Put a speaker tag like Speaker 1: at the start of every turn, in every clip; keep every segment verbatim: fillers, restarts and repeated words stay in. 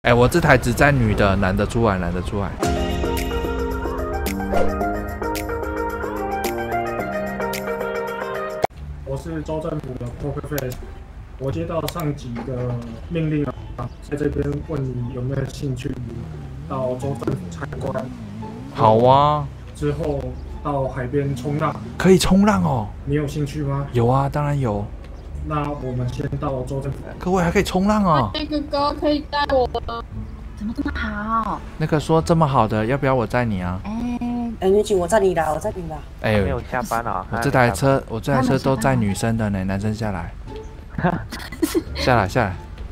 Speaker 1: 哎，我这台只载女的，男的出来，男的出来。
Speaker 2: 我是州政府的 Poker Face， 我接到上级的命令啊，在这边问你有没有兴趣到州政府参观。
Speaker 1: 好啊。
Speaker 2: 之后到海边冲浪。
Speaker 1: 可以冲浪哦。
Speaker 2: 你有兴趣吗？
Speaker 1: 有啊，当然有。
Speaker 2: 那我们先到州政府。
Speaker 1: 各位还可以冲浪哦。
Speaker 3: 那个哥可以带我吗？
Speaker 4: 怎么这么好？
Speaker 1: 那个说这么好的，要不要我载你啊？
Speaker 4: 哎
Speaker 5: 哎，女警，我载你啦，我载你啦。
Speaker 1: 哎，
Speaker 6: 没有下班啊。
Speaker 1: 我这台车，我这台车都载女生的呢，男生下来。下来，下来。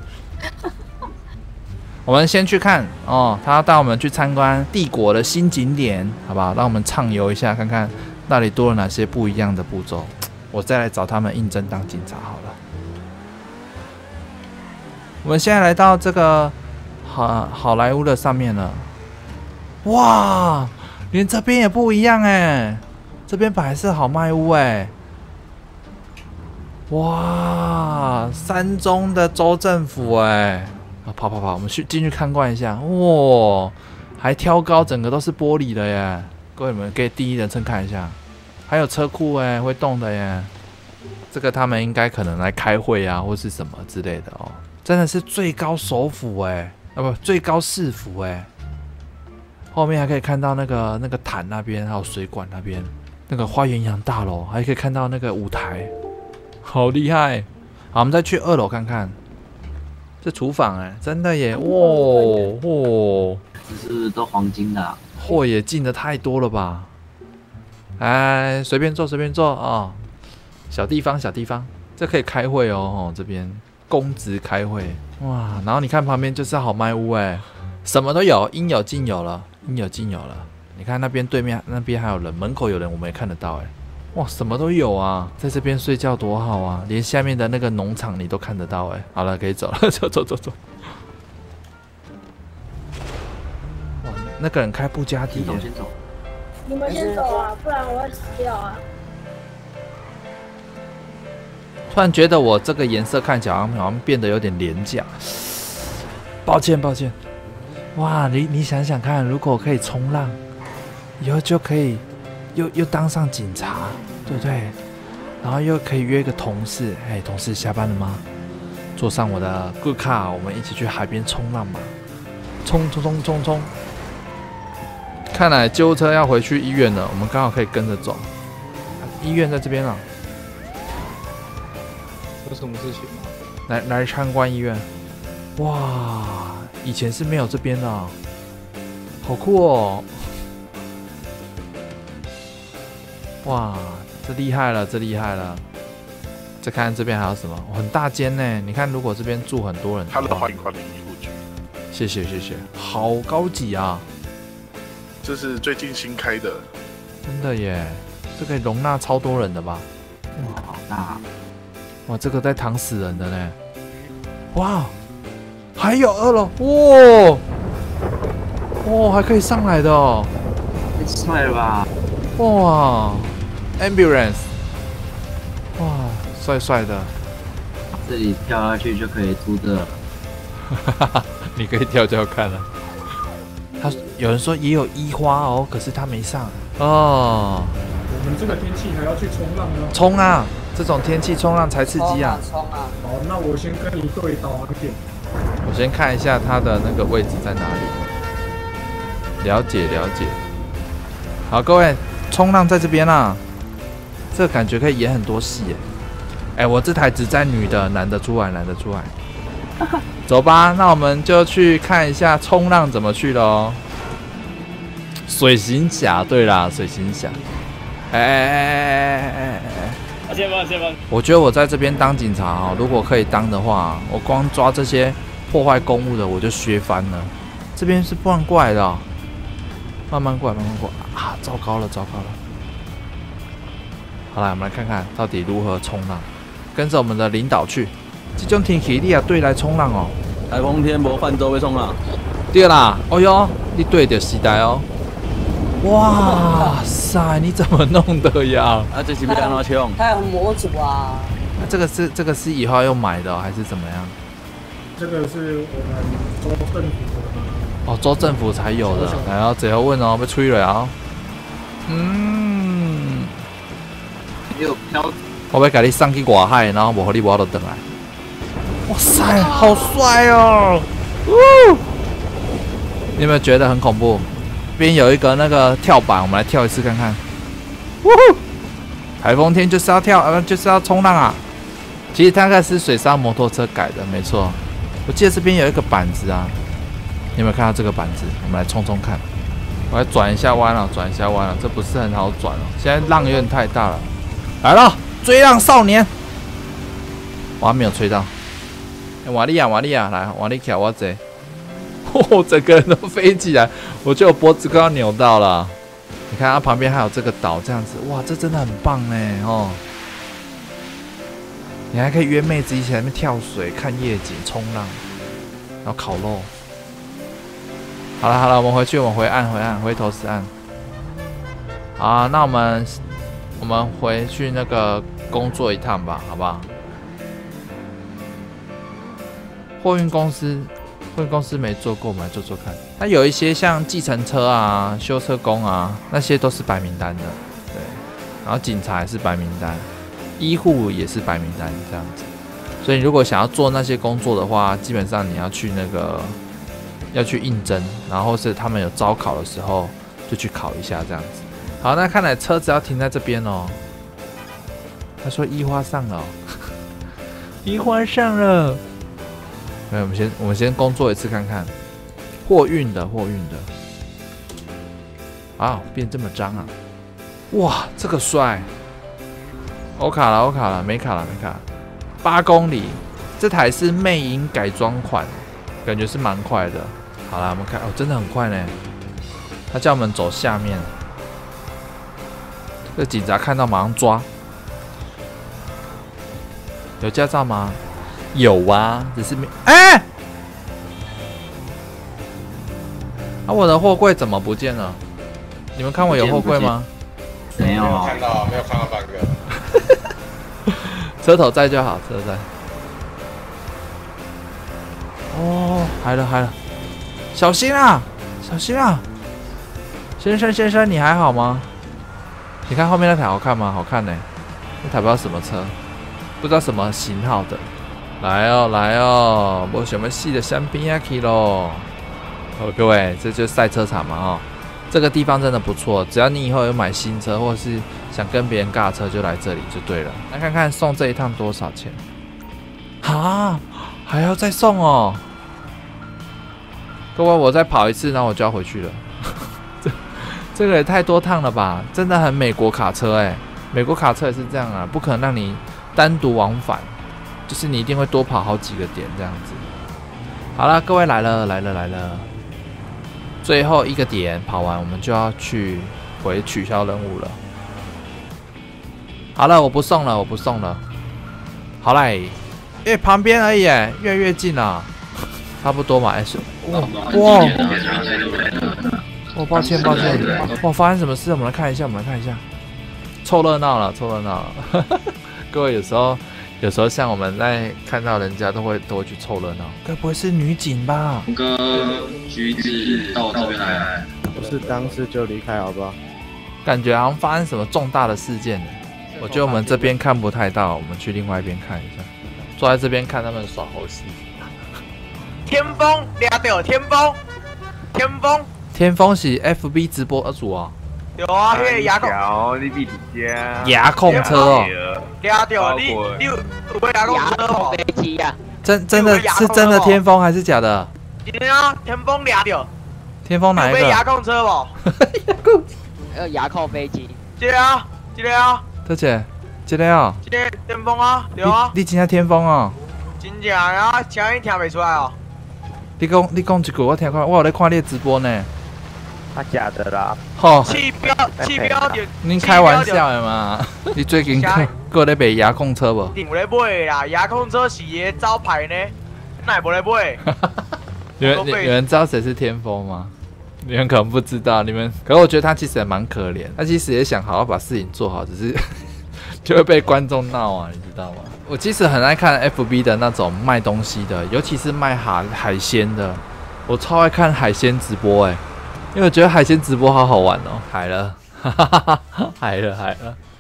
Speaker 1: 我们先去看哦，他要带我们去参观帝国的新景点，好不好？让我们畅游一下，看看到底多了哪些不一样的步骤。我再来找他们应征当警察好了。我们现在来到这个好好莱坞的上面了。哇，连这边也不一样哎，这边本来是好卖屋哎。哇，山中的州政府哎。啊，跑跑跑，我们去进去参观一下。哇，还挑高，整个都是玻璃的耶！各位们可以第一人称看一下，还有车库哎，会动的耶。这个他们应该可能来开会啊，或是什么之类的哦。真的是最高首府哎，啊不，最高市府哎。后面还可以看到那个那个潭那边，还有水管那边，那个花园洋大楼，还可以看到那个舞台，好厉害！好，我们再去二楼看看。这厨房哎、欸，真的耶！哇哇，
Speaker 7: 这是都黄金的、啊，
Speaker 1: 货也进的太多了吧？哎，随便坐随便坐啊、哦，小地方小地方，这可以开会哦。哦，这边公职开会哇，然后你看旁边就是好卖屋哎，什么都有，应有尽有了，应有尽有了。你看那边对面那边还有人，门口有人，我们也看得到哎。哇，什么都有啊，在这边睡觉多好啊！连下面的那个农场你都看得到哎。好了，可以走了，走走走走。哇，那个人开布加迪耶。
Speaker 7: 先走。
Speaker 3: 你们先走啊，不然我会死掉啊！
Speaker 1: 突然觉得我这个颜色看起来好像变得有点廉价。抱歉抱歉。哇，你你想想看，如果可以冲浪，以后就可以。又又当上警察，对不对？然后又可以约一个同事，哎，同事下班了吗？坐上我的 Good Car， 我们一起去海边冲浪吧！冲冲冲冲冲！看来救护车要回去医院了，我们刚好可以跟着走。医院在这边啊。
Speaker 2: 有什么事情吗？
Speaker 1: 来来参观医院。哇，以前是没有这边的、啊，好酷哦！哇，这厉害了，这厉害了！再看看这边还有什么，很大间呢。你看，如果这边住很多人，
Speaker 8: 他的欢迎光临医护局。
Speaker 1: 谢谢谢谢，好高级啊！
Speaker 8: 这是最近新开的，
Speaker 1: 真的耶，这可以容纳超多人的吧？
Speaker 7: 哇，好大！
Speaker 1: 哇，这个在躺死人的呢！哇，还有二楼，哇，哇，还可以上来的哦！
Speaker 7: 太帅了吧！
Speaker 1: 哇 ，ambulance， 哇，帅帅的。
Speaker 7: 这里跳下去就可以租的了。
Speaker 1: 哈哈，你可以跳跳看了。他有人说也有医花哦，可是他没上哦。
Speaker 2: 我们这个天气还要去冲浪吗？
Speaker 1: 冲啊！这种天气冲浪才刺激啊！
Speaker 5: 冲啊！
Speaker 2: 好，那我先跟你对导航点。
Speaker 1: 我先看一下它的那个位置在哪里。了解了解。好，各位。冲浪在这边啦，这感觉可以演很多戏耶。哎，我这台只载女的，男的出来，男的出来。走吧，那我们就去看一下冲浪怎么去咯。水行侠，对啦，水行侠。哎哎哎哎哎哎哎！
Speaker 6: 先吧，先吧。
Speaker 1: 我觉得我在这边当警察哦，如果可以当的话，我光抓这些破坏公物的我就削翻了。这边是不能过来的、哦。慢慢过来，慢慢过来啊！糟糕了，糟糕了！好了，我们来看看到底如何冲浪。跟着我们的领导去。这种天气你也对来冲浪哦。
Speaker 9: 台风天无泛舟要冲浪。
Speaker 1: 对啦，哦哟，你对着时代哦。哇塞，你怎么弄的呀？
Speaker 9: 啊，这是要安怎冲？
Speaker 5: 它有模组啊。
Speaker 1: 那这个是这个是以后要用买的、哦、还是怎么样？
Speaker 2: 这个是我们州政府的。
Speaker 1: 哦，州政府才有的。来哦，最后问哦，要吹了哦。嗯。
Speaker 7: 有飘。
Speaker 1: 我要给你上去外海，然后无互你我就回来。哇塞，好帅哦！呜！你有没有觉得很恐怖？这边有一个那个跳板，我们来跳一次看看。呜呼！台风天就是要跳，呃，就是要冲浪啊。其实大概是水上摩托车改的，没错。我记得这边有一个板子啊，你有没有看到这个板子？我们来冲冲看。我来转一下弯了，转一下弯了，这不是很好转哦。现在浪有点太大了。来了，追浪少年。我还没有吹到。欸、瓦利亚，瓦利亚，来，瓦利卡，我坐。哦，整个人都飞起来，我觉得我脖子快要扭到了。你看它旁边还有这个岛，这样子，哇，这真的很棒哎哦！你还可以约妹子一起在那边跳水、看夜景、冲浪，然后烤肉。好了好了，我们回去，我们回岸，回岸，回头是岸。好啊，那我们我们回去那个工作一趟吧，好不好？货运公司。货运公司没做过，我们来做做看。它有一些像计程车啊、修车工啊，那些都是白名单的，对。然后警察也是白名单，医护也是白名单这样子。所以如果想要做那些工作的话，基本上你要去那个要去应征，然后是他们有招考的时候就去考一下这样子。好，那看来车子要停在这边哦。他说一花上了、哦，一花上了。那我们先我们先工作一次看看，货运的货运的，啊，变这么脏啊！哇，这个帅！欧卡了欧卡了，没卡了没卡了，八公里，这台是魅影改装款，感觉是蛮快的。好啦，我们看，哦，真的很快呢。他叫我们走下面，这警察看到马上抓。有驾照吗？有啊，只是没哎、欸，啊，我的货柜怎么不见了？你们看我有货柜吗？
Speaker 7: 没有，
Speaker 8: 没有看到，没有看到半个。
Speaker 1: 车头在就好，车头在。哦，嗨了嗨了，小心啊，小心啊！先生先生，你还好吗？你看后面那台好看吗？好看呢、欸，那台不知道什么车，不知道什么型号的。来哦来哦，我什么戏的香槟呀 K 咯。好，各位，这就是赛车场嘛哦。这个地方真的不错，只要你以后有买新车，或者是想跟别人尬车，就来这里就对了。来看看送这一趟多少钱？啊，还要再送哦！各位，我再跑一次，然后我就要回去了。这这个也太多趟了吧？真的很美国卡车哎、欸，美国卡车也是这样啊，不可能让你单独往返。就是你一定会多跑好几个点这样子。好了，各位来了来了来了，最后一个点跑完，我们就要去回取消任务了。好了，我不送了，我不送了。好嘞，因为旁边而已，越来越近了，差不多嘛。哎、欸，哇哇！哦，抱歉抱歉，哇，发生什么事？我们来看一下，我们来看一下，凑热闹了，凑热闹了。各位有时候。有时候像我们在看到人家都会都会去凑热闹，该不会是女警吧？
Speaker 6: 哥，橘子到我这边来，
Speaker 10: 不是当时就离开好不好？
Speaker 1: 感觉好像发生什么重大的事件了。我觉得我们这边看不太到，我们去另外一边看一下。坐在这边看他们耍猴戏。
Speaker 11: 天风抓到天风，天风，
Speaker 1: 天风是 F B 直播主啊。
Speaker 11: 有啊，迄个牙控，
Speaker 8: 你比家
Speaker 1: 牙控车哦，
Speaker 11: 抓到你，你有有牙控车哦？飞机呀？
Speaker 1: 真真的是真的天风还是假的？
Speaker 11: 真的啊，天风抓到。
Speaker 1: 天风哪一个？
Speaker 11: 有牙控车不？
Speaker 1: 牙控，
Speaker 12: 还有牙控飞机。
Speaker 11: 这个啊，这个啊。
Speaker 1: 多姐，这个啊。
Speaker 11: 这个天风啊，对啊。
Speaker 1: 你真正天风哦？
Speaker 11: 真正啊，声音听袂出来哦。
Speaker 1: 你讲你讲一句，我听看，我有在看你的直播呢。
Speaker 10: 他假的啦！
Speaker 1: 吼，
Speaker 11: 气标气标就，
Speaker 1: 恁开玩笑的嘛？你最近搁咧卖遥控车无？
Speaker 11: 一定有咧买啦，遥控车是伊的招牌呢，哪会无咧买？
Speaker 1: 有人有人知道谁是天风吗？你们可能不知道，你们可是我觉得他其实也蛮可怜，他其实也想好好把事情做好，只是就会被观众闹啊，你知道吗？ 我其实很爱看 F B 的那种卖东西的，尤其是卖海海鲜的，我超爱看海鲜直播哎、欸，因为我觉得海鲜直播好好玩哦、喔。海了，哈哈哈哈，海了海了。